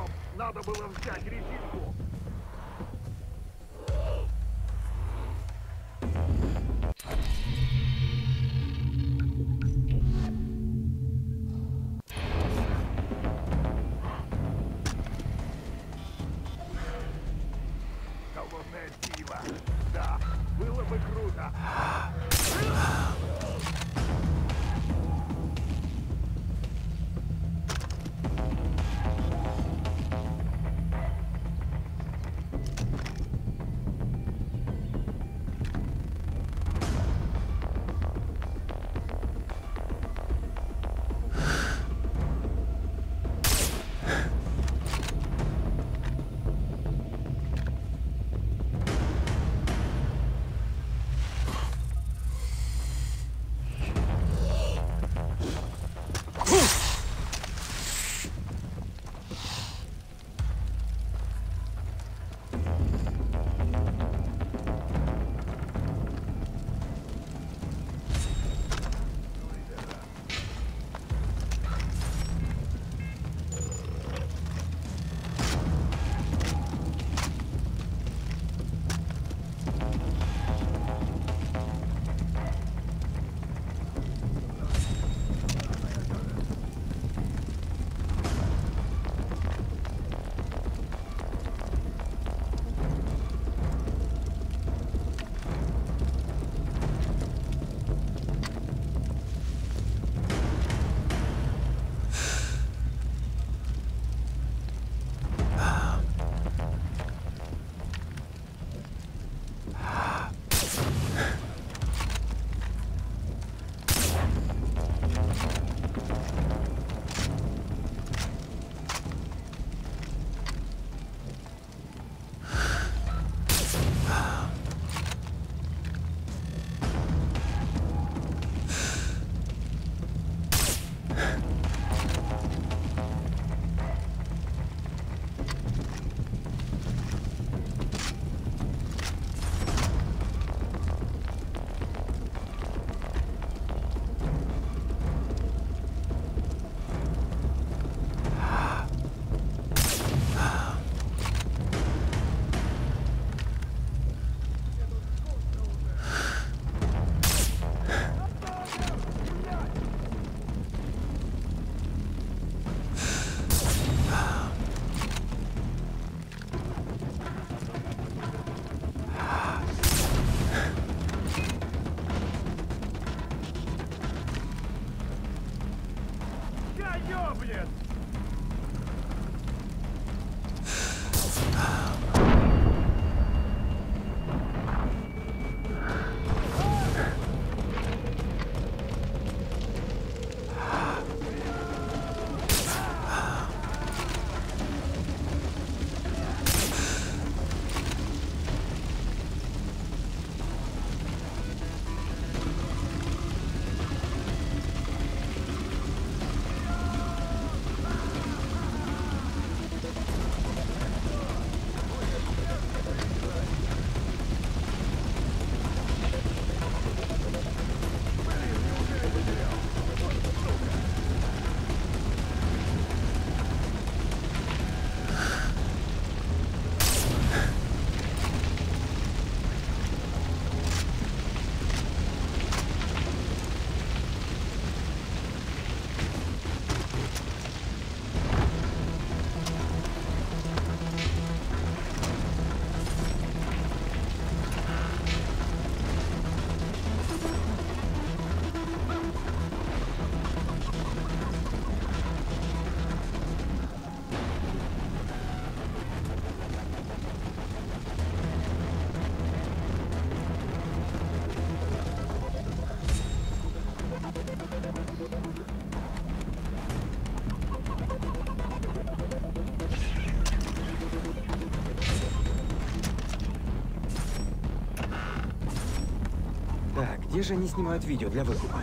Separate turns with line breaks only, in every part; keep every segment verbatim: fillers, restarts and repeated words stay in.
Стоп! Надо было взять резинку! Холодное пиво! Да, было бы круто! Блин!
Так, где же они снимают видео для выкупа?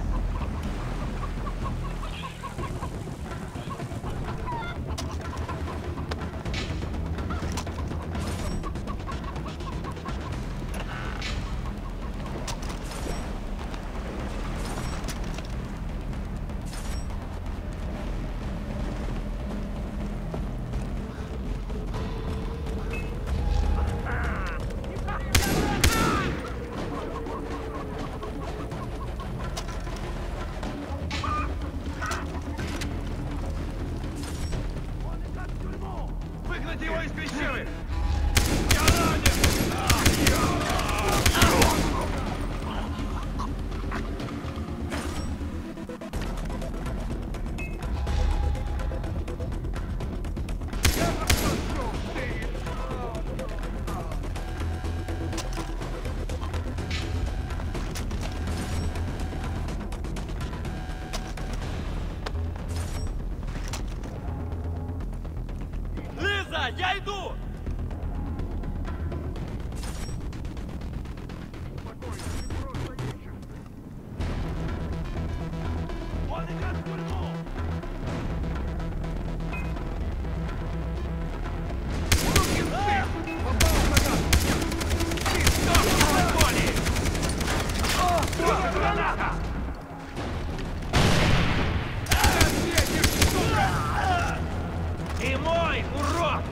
Выгнать его из пещеры! Я ранен!
Лиза, я иду!
Он идет в тюрьму! Сукин сын! Попал в ногу! Ты что, в боли! О, граната! Ответишь, сука! Ты мой, урод!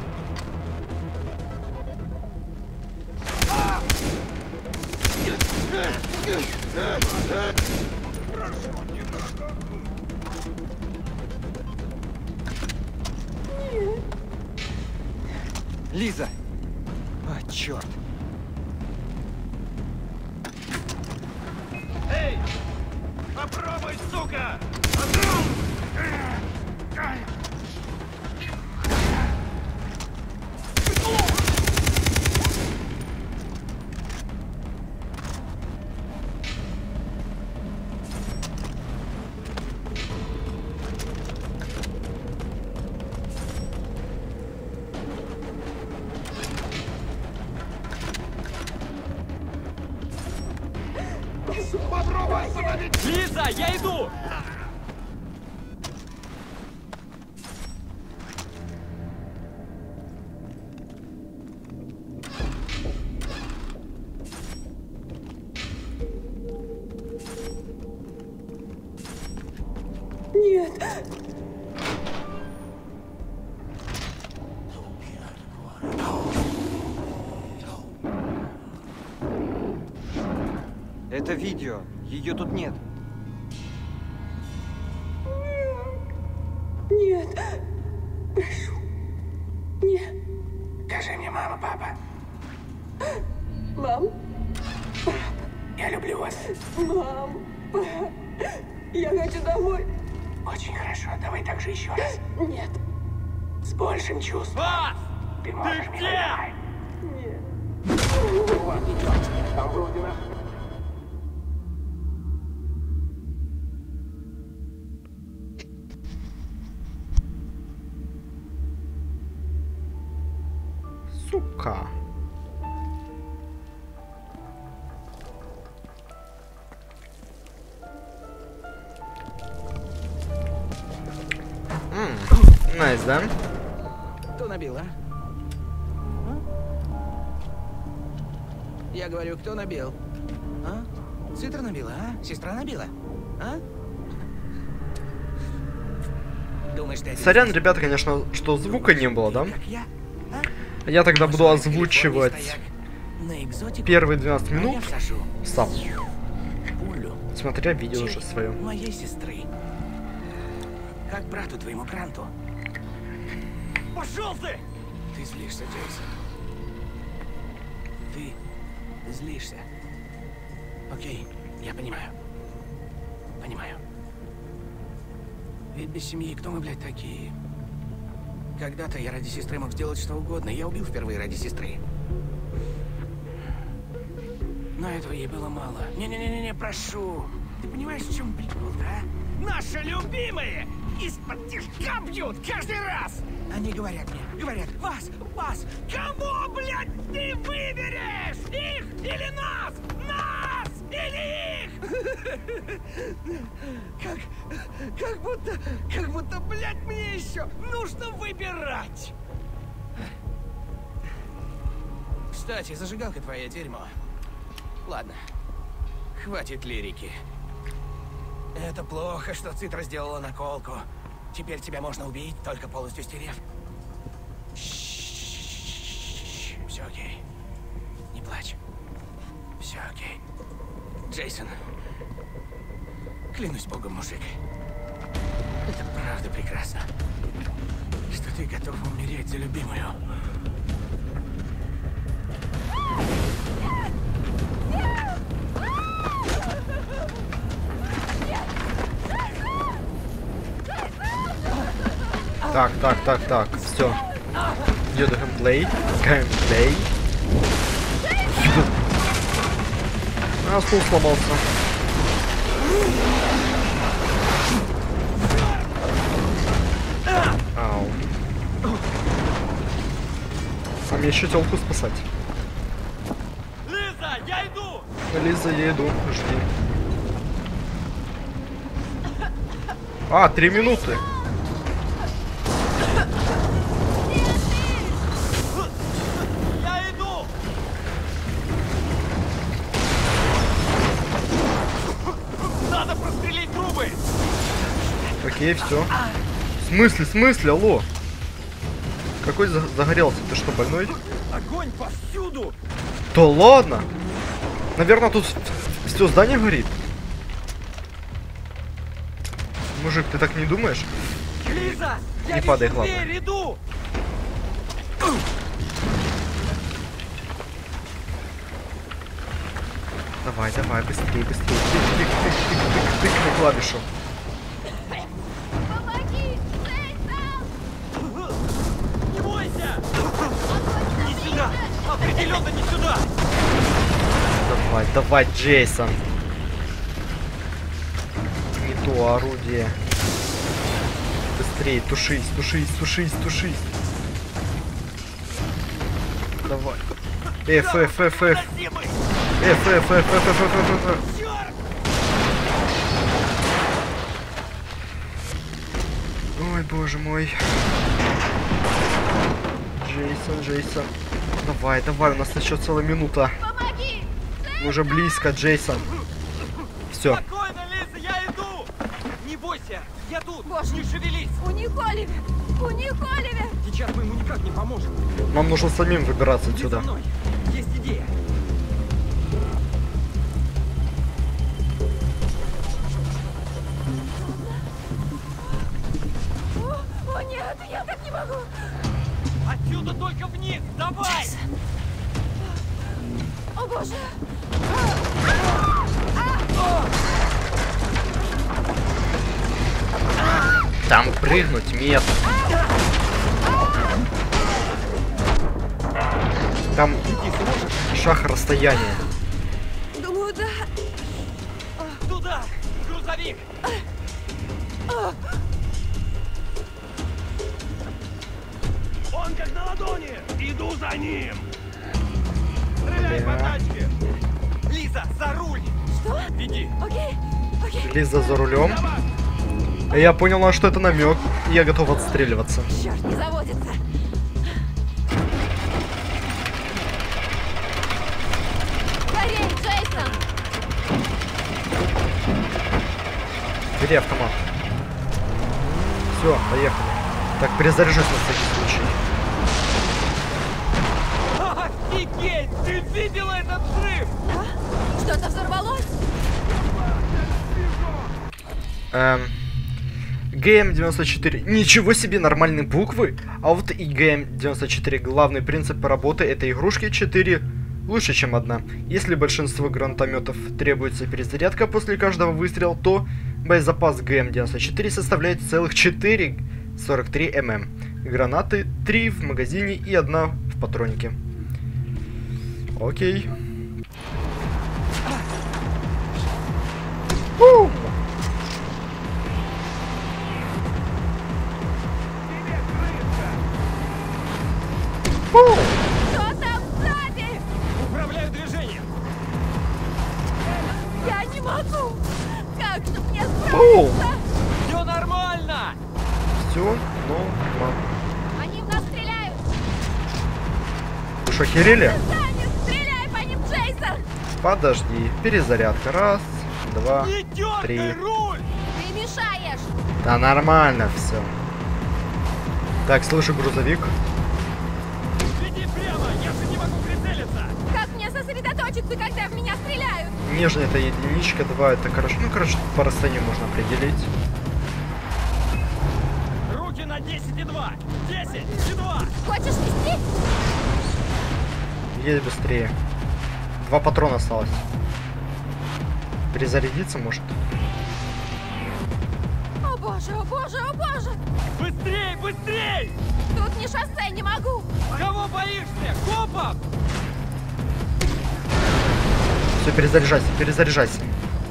Лиза! А, черт!
Эй! Попробуй, сука! Попробуй остановить!
Лиза, я иду!
Нет.
Это видео. Ее тут нет.
Нет. Прошу. Нет.
Скажи мне, мама, папа,
Мам?
я люблю вас.
Мам. Я хочу домой.
Очень хорошо, давай так же еще раз.
Нет.
С большим чувством.
Бас!
Ты можешь
Ты
меня,
где?
давай.
Нет.
У вас идет. Там вроде нас...
Сука. Ммм, найс, да?
Кто набил, а? А? Я говорю, кто набил? А? Цитра набила, а? Сестра набила? А? Думаешь, ты один
Сорян,
из-
ребята, конечно, что звука не было, да?
Как я? А?
Я тогда буду
Может,
озвучивать
стояк на экзотику?
первые двенадцать
А я
минут
всажу
сам,
пулю
смотря видео уже
Чей?
свое.
моей сестры. Как брату твоему Гранту.
Пошел ты!
Ты злишься, Джейсон. Ты злишься. Окей, я понимаю. Понимаю. Ведь без семьи кто мы, блядь, такие? Когда-то я ради сестры мог сделать что угодно. Я убил впервые ради сестры. Но этого ей было мало. Не-не-не-не, прошу. Ты понимаешь, в чем прикол, да?
Наши любимые! Из-под тишка бьют каждый раз!
Они говорят мне, говорят, вас, вас.
Кому, блядь, ты выберешь? Их или нас? Нас или их? Как, как будто, как будто, блядь, мне еще нужно выбирать.
Кстати, зажигалка твоя дерьмо. Ладно, хватит лирики. Это плохо, что Цитра сделала наколку. Теперь тебя можно убить, только полностью стерев. Все окей. Не плачь. Все окей. Джейсон. Клянусь богом, мужик. Это правда прекрасно. Что ты готов умереть умереть за любимую.
Так, так, так, так, все. Идет геймплей. Геймплей. А, стул сломался. Ау. А мне еще телку спасать.
Лиза, я иду!
Лиза, я иду. Жди. А, три минуты.
Я иду! Надо прострелить трубы!
Окей, все. В смысле, в смысле, алло? Какой за загорелся? Ты что, больной?
Огонь повсюду!
Да ладно! Наверное, тут все здание горит. Мужик, ты так не думаешь?
Лиза! Я
Не
вижу
падай, главное.
дверь, иду!
Давай, давай, быстрее, быстрее. Тык, тык, тык, тык, тык, тык на клавишу.
Помоги! Джейсон!
Не бойся! Не сюда! Определенно не сюда!
Давай, давай, Джейсон. Не то орудие. Быстрее, тушись, тушись, тушись, тушись. Давай. F, F, F, F.
Спасибо!
F, F, F, F, F, F, F, F.
Черт!
Ой, боже мой. Джейсон, Джейсон. Давай, давай, у нас еще целая минута.
Помоги!
Мы уже близко, Джейсон. Все.
Спокойно, Лиза, я иду! Не бойся, я тут!
Боже.
Не шевелись!
У них Оливер! У них Оливер!
Сейчас мы ему никак не поможем.
Нам нужно самим выбираться
Иди за
отсюда.
мной. Есть идея.
О, о нет, я так не могу!
Отсюда только вниз! Давай!
О боже!
Там прыгнуть метр. Там шаг расстояния.
Думаю, да.
Туда! Грузовик! Он как на ладони! Иду за ним! Стреляй по тачке! Лиза, за руль!
Что?
Веди!
Окей, окей.
Лиза за рулем. Я поняла, что это намек. И я готов отстреливаться.
Черт, не заводится. Скорей, Джейсон!
Бери автомат. Все, поехали. Так, перезаряжусь на всякий случай.
Офигеть! Ты видела этот взрыв?
А? Что-то взорвалось?
Эм, Г М девяносто четыре. Ничего себе, нормальные буквы. А вот и Г М девяносто четыре. Главный принцип работы этой игрушки четыре лучше, чем одна. Если большинству гранатометов требуется перезарядка после каждого выстрела, то боезапас Г М девяносто четыре составляет целых четыре сорок три мм. Гранаты три в магазине и одна в патроннике. Окей. У! У!
Кто там сзади?
Управляю движением!
Я не могу! Как же мне
У!
справиться?
Все нормально!
Все, нормально.
Они в нас стреляют!
Вы что, охерели?
Сами стреляй по ним, Джейсон!
Подожди, перезарядка. Раз, два,
Не дергай
три.
руль!
Ты мешаешь!
Да нормально все. Так, слышу грузовик.
Иди прямо, я же не могу прицелиться!
Как мне сосредоточиться, когда в меня стреляют?
Нижняя это единичка, два это короче. Ну, короче, по расстоянию можно определить.
Руки на десять и два! десять и два!
Хочешь вести?
Едь быстрее. Два патрона осталось. Перезарядиться может.
О боже, о боже, о боже!
Быстрей, быстрей!
Тут не шоссе, не могу!
Кого боишься? Копов?
Все, перезаряжайся, перезаряжайся.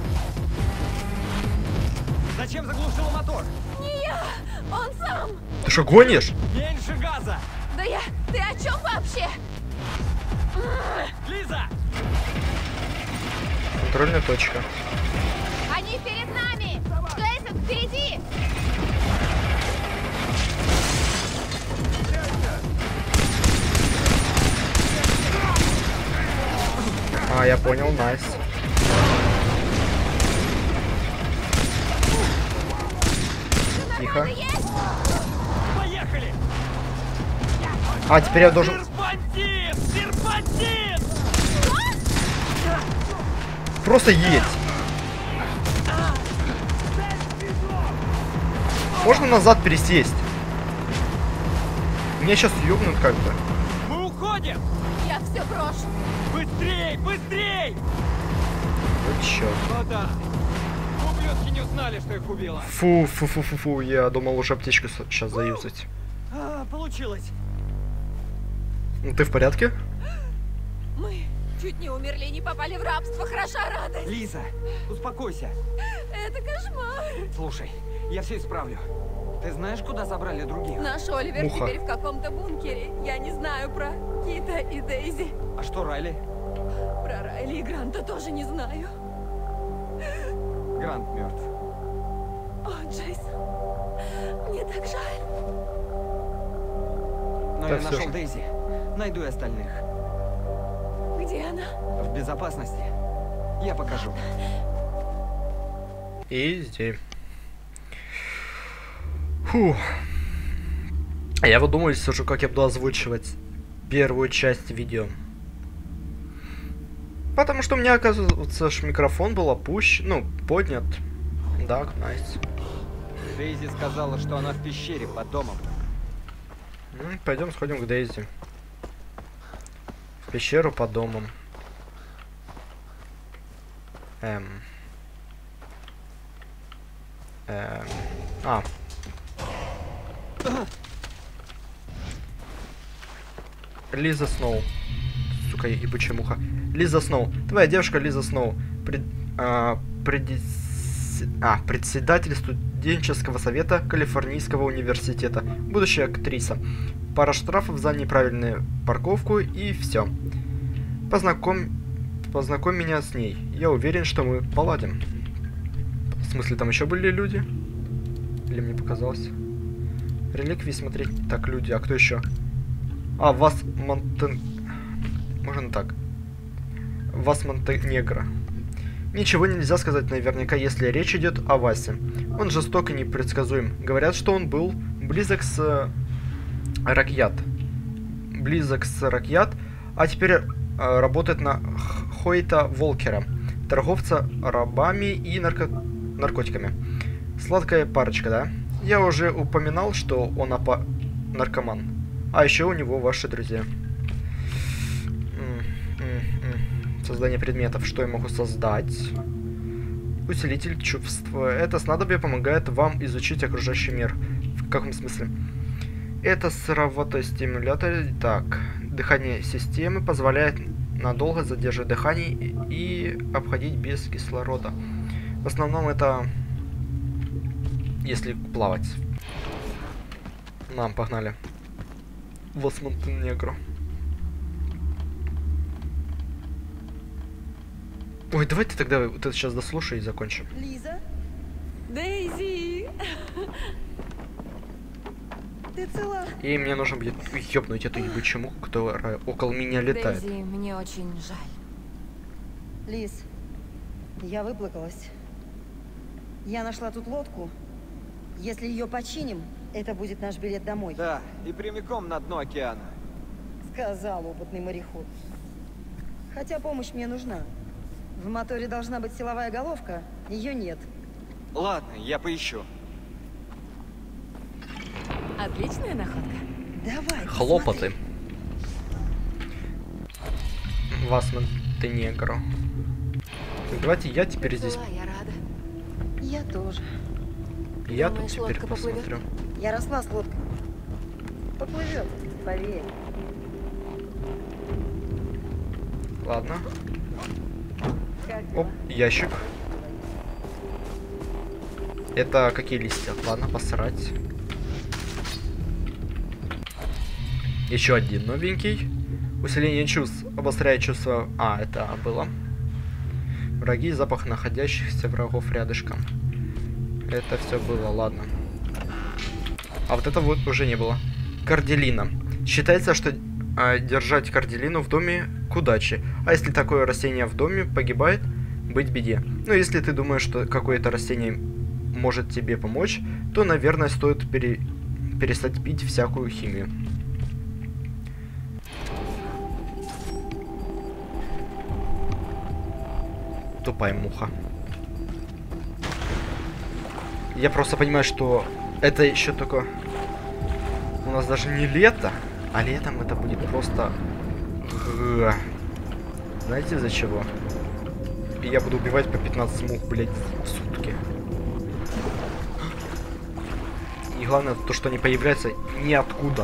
Зачем заглушила мотор?
Не я! Он сам!
Ты что, гонишь?
Меньше газа!
Да я... Ты о чем вообще?
Лиза!
Контрольная точка.
Они перед нами! Джейсон, впереди!
А, я понял, найс. Тихо.
Поехали!
А, теперь я должен...
Серпантин! Серпантин!
Просто едь. Можно назад пересесть? Меня сейчас ёбнут как-то.
Мы уходим!
Я все брошу!
Быстрей, быстрей!
Вот чёрт.
О да! Ублюдки не узнали, что их убило.
Фу, фу, фу, фу, фу, я думал уже аптечку сейчас заюзать.
А, получилось.
Ну, ты в порядке?
Мы чуть не умерли, не попали в рабство. Хороша радость.
Лиза, успокойся.
Это кошмар.
Слушай, я все исправлю. Ты знаешь, куда забрали других?
Наш Оливер
Муха.
теперь в каком-то бункере. Я не знаю про Кита и Дейзи.
А что Райли?
Про Райли и Гранта тоже не знаю.
Грант мертв.
О, Джейсон, мне так жаль.
Но
Да
я
всё
нашел
же.
Дейзи. Найду и остальных.
Где она?
В безопасности. Я покажу.
Изи. Фу. А я вот думаю, сижу, как я буду озвучивать первую часть видео. Потому что у меня, оказывается, ж микрофон был опущен, ну, поднят. Да, найс.
Дейзи сказала, что она в пещере под домом.
Ну, пойдем сходим к Дейзи. В пещеру под домом. Эм. Эм. А. Лиза Сноу. Сука, ебучая муха. Лиза Сноу. Твоя девушка Лиза Сноу. Пред, а, предис... а, председатель студенческого совета Калифорнийского университета. Будущая актриса. Пара штрафов за неправильную парковку и все. Познакомь... Познакомь меня с ней. Я уверен, что мы поладим. В смысле, там еще были люди? Или мне показалось? Реликвии смотреть. Так, люди, а кто еще? А, вас Монтен... Можно так. Вас Монтенегро. Ничего нельзя сказать наверняка, если речь идет о Васе. Он жесток и непредсказуем. Говорят, что он был близок с Ракьят. Близок с Ракьят, а теперь э, работает на Хойта Волкера, торговца рабами и нарко... наркотиками. Сладкая парочка, да? Я уже упоминал, что он опа... наркоман. А еще у него ваши друзья. Создание предметов. Что я могу создать? Усилитель чувства. Это снадобье помогает вам изучить окружающий мир. В каком смысле? Это сыроватостимулятор. Так. Дыхание системы позволяет надолго задерживать дыхание и обходить без кислорода. В основном это... Если плавать. Нам, погнали. Вас Монтенегро. Ой, давайте тогда вот это сейчас дослушаю и закончим.
Лиза,
Дейзи!
ты цела?
И мне нужно будет ёбнуть эту ебучую муху, которая около меня летает.
Дейзи, мне очень жаль.
Лиз, я выплакалась. Я нашла тут лодку. Если ее починим, это будет наш билет домой.
Да, и прямиком на дно океана.
Сказал опытный мореход. Хотя помощь мне нужна. В моторе должна быть силовая головка, ее нет.
Ладно, я поищу.
Отличная находка.
Давай,
Хлопоты. Вас, Монтенегро. Так, давайте я теперь здесь...
Да, я рада.
посмотри. Я тоже.
Я
Думаешь,
тут теперь
лодка поплывет?
посмотрю.
Я росла с лодкой. Поплывет, поверь.
Ладно.
Как
Оп,
дела?
ящик. Это какие листья? Ладно, посрать. Еще один новенький. Усиление чувств. Обостряет чувство... А, это было. Враги, запах находящихся врагов рядышком. Это все было, ладно. А вот это вот уже не было. Карделина. Считается, что э, держать карделину в доме к удаче. А если такое растение в доме погибает, быть беде. Ну, если ты думаешь, что какое-то растение может тебе помочь, то, наверное, стоит пере... перестать пить всякую химию. Тупая муха. Я просто понимаю, что это еще только... У нас даже не лето, а летом это будет просто... Знаете из-за чего? И я буду убивать по пятнадцать мух, блядь, в сутки. И главное то, что они появляются ниоткуда.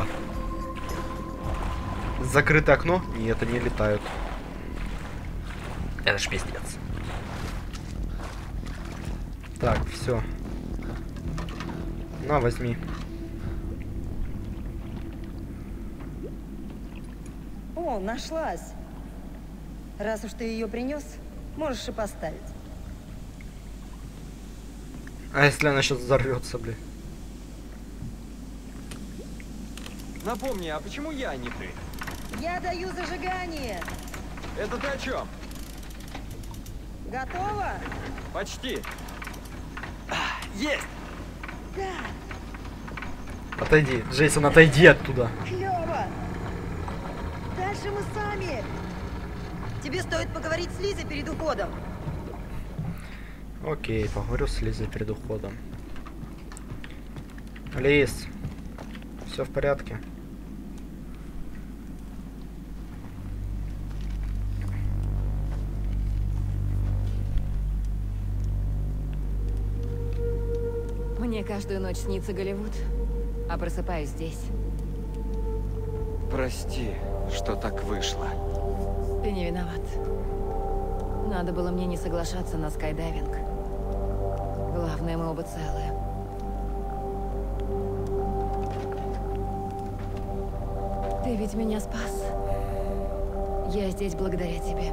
Закрытое окно? Нет, они летают. Это ж пиздец. Так, все. На, возьми.
О, нашлась. Раз уж ты ее принес, можешь и поставить.
А если она сейчас взорвется, блин?
Напомни, а почему я, а не ты?
Я даю зажигание.
Это ты о чем?
Готово?
Почти. Есть!
Да,
Отойди, Джейсон, отойди оттуда.
клево. Дальше мы сами. Тебе стоит поговорить с Лизой перед уходом.
Окей, поговорю с Лизой перед уходом. Лиз, все в порядке?
Мне каждую ночь снится Голливуд, а просыпаюсь здесь.
Прости, что так вышло.
Ты не виноват. Надо было мне не соглашаться на скайдайвинг. Главное, мы оба целые. Ты ведь меня спас. Я здесь благодаря тебе.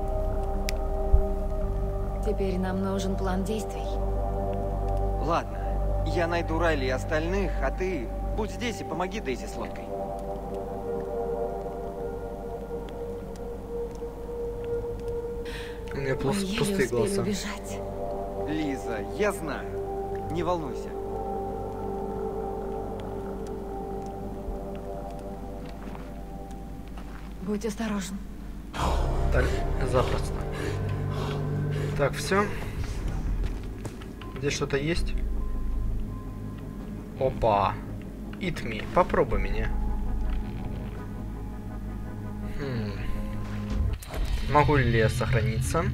Теперь нам нужен план действий.
Ладно, я найду Райли и остальных, а ты будь здесь и помоги Дейзи с лодкой.
У меня
Мы
пус-
еле
пустые
успели
голоса.
убежать.
Лиза, я знаю. Не волнуйся.
Будь осторожен.
Так, запросто. Так, все. Здесь что-то есть? Опа. Eat me. Попробуй меня. Хм. Могу ли я сохраниться?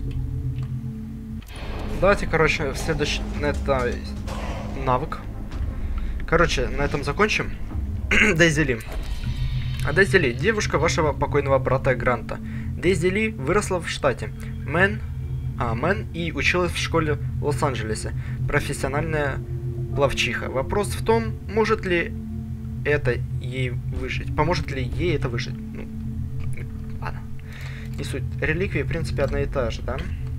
Давайте, короче, в следующий... Это навык. Короче, на этом закончим. Дейзи Ли. А Дейзи Ли, девушка вашего покойного брата Гранта. Дейзи Ли выросла в штате Мэн, а, Мэн и училась в школе в Лос-Анджелесе. Профессиональная пловчиха. Вопрос в том, может ли это ей выжить. Поможет ли ей это выжить? Ну, ладно. Не суть. Реликвии, в принципе, одна и та же, да?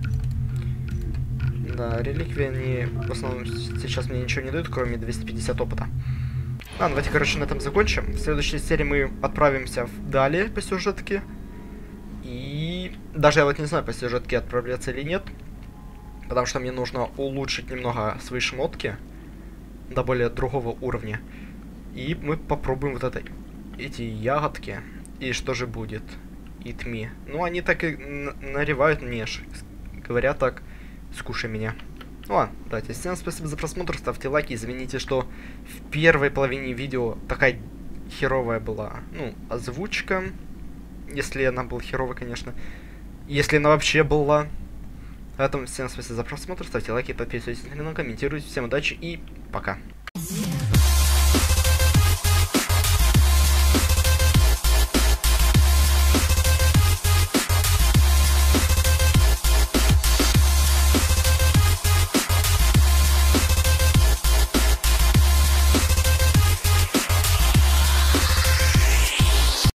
Да, реликвии, они в основном сейчас мне ничего не дают, кроме двухсот пятидесяти опыта. Ладно, давайте, короче, на этом закончим. В следующей серии мы отправимся в... далее по сюжетке. И даже я вот не знаю, по сюжетке отправляться или нет. Потому что мне нужно улучшить немного свои шмотки до более другого уровня. И мы попробуем вот это, эти ягодки. И что же будет? Eat me. Ну, они так и наревают мне, говорят так, скушай меня. Ну ладно, давайте. Всем спасибо за просмотр, ставьте лайки. Извините, что в первой половине видео такая херовая была, ну, озвучка. Если она была херовая, конечно. Если она вообще была. Поэтому всем спасибо за просмотр, ставьте лайки, подписывайтесь на канал, комментируйте. Всем удачи и пока.